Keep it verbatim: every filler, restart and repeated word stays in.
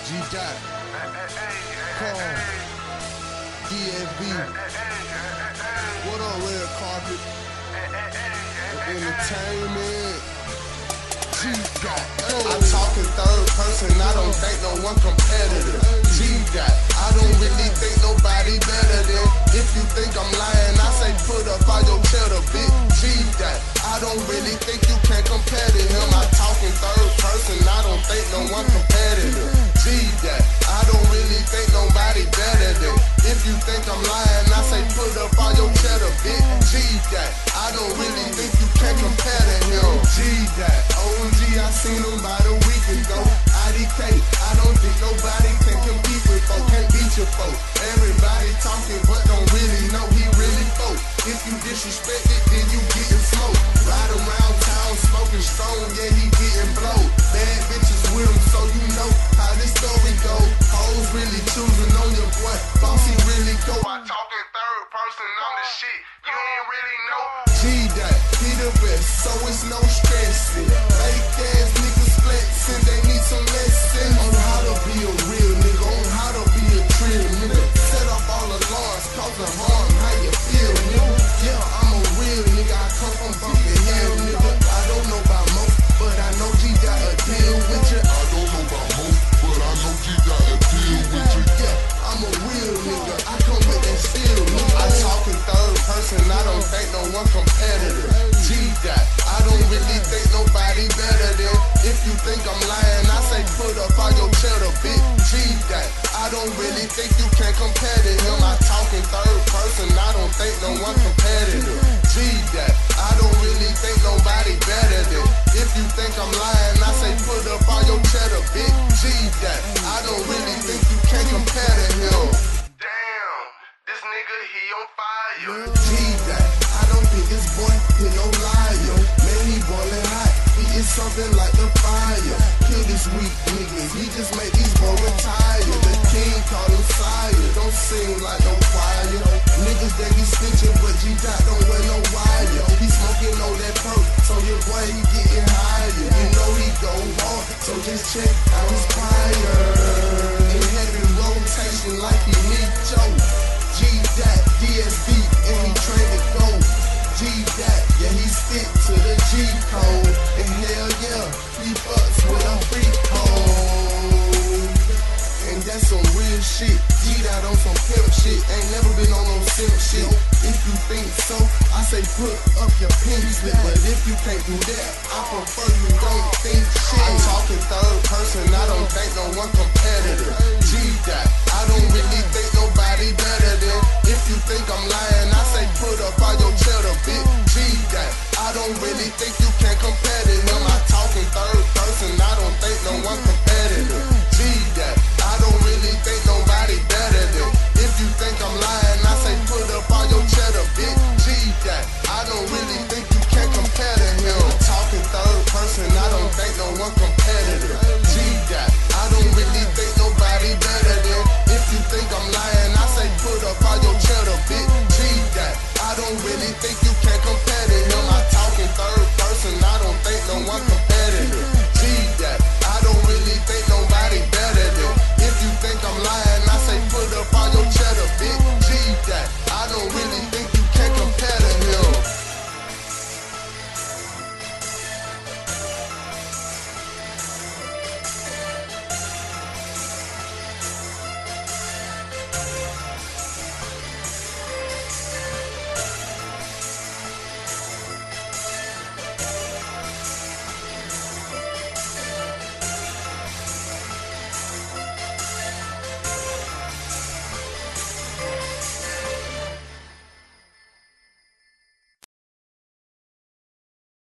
G-Dot, Call, D S B, what up, Red Carpet, Entertainment, G-Dot. I talk in third person, I don't think no one competitor. G-Dot, I don't really think nobody better than. If you think I'm lying, I say put up all your cheddar, big G-Dot. I don't really think you can compare to him. I talk in third person, I don't think no one competitor. G-Dot, I don't really think nobody better than. If you think I'm lying, I say put up all your cheddar, big G-Dot. I don't really think you can compare to him. G-Dot, O M G, I seen him about a week ago. I D K, I don't think nobody can compete with folk, can't beat your folk. Everybody talking but don't really know he really folk. If you disrespect it, then you getting smoked. Ride around town smoking strong, yeah, he getting blow. Bad bitches with him, so you know how this story go. Hoes really choosing on your boy, bossy really go. I talk in third person, I'm the shit, you ain't really know. G-Dot, he the best, so it's no stressing. Fake ass niggas flexing, they need some lessons on how to be a real nigga, on how to be a trill nigga. Set up all alarms, causing harm, how you feel, nigga? Yeah, I'm a real nigga, I come from Bumpin' Hill, nigga. I don't know about most, but I know G got a deal with you. I don't know about most, but I know G got a deal with you. Yeah, I'm a real nigga, I come with that steel, nigga. I talk in third person, I don't think no one competitor. G-Dot, I don't really think nobody better than. If you think I'm lying, I say put up all your cheddar, big G-Dot. I don't really think you can compare to him. I talk in third person, I don't think no one competitor. G-Dot, I don't really think nobody better than. If you think I'm lying, I say put up all your cheddar, big G-Dot. I don't really think you can compare to him. Damn, this nigga, he on fire. G-Dot, I don't think this boy he no liar. Man, he boiling hot, he is something like the fire. Kill this weak nigga, he just make these boys retire. The king call him sire, don't sing like no choir. Niggas they be snitching, but G-Dot don't wear no wire. He smoking on that perk, so your boy he getting higher. You know he go hard, so just check out his fire. In heavy rotation like he need Joe. G-Dot, D S B, and he train to go. G-Dot, yeah, he stick to the G code. And hell yeah, he fucks with a freak code. And that's some real shit. G-Dot on some pimp shit. Ain't never been on no simp shit. If you think so, I say put up your pink slip. But if you can't do that, I prefer you don't think shit. I talk in third person, I don't think no one competitor. G-Dot, I don't really think nobody better than. If you think I'm lying, I say put up all your cheddar, big G-Dot. I don't really think you can compare to him. I talk in third person, I don't think no one competitor. G-Dot, I don't really think nobody better than. If you think I'm lying, I say put up all your cheddar, big G-Dot. I don't really think you can compare to him. Talk in third person, I don't think no one competitor. G-Dot, I don't really think nobody better than. If you think I'm lying, I say put up all your cheddar, big G-Dot. I don't really think you can compare to him. I talk in third person, I don't think no one compare.